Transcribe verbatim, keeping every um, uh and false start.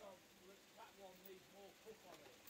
no, that one needs more cook on it.